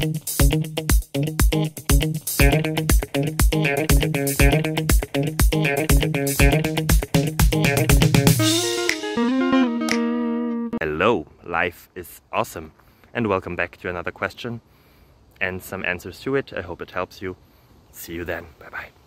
Hello, life is awesome, and welcome back to another question and some answers to it. I hope it helps you. See you then. Bye bye.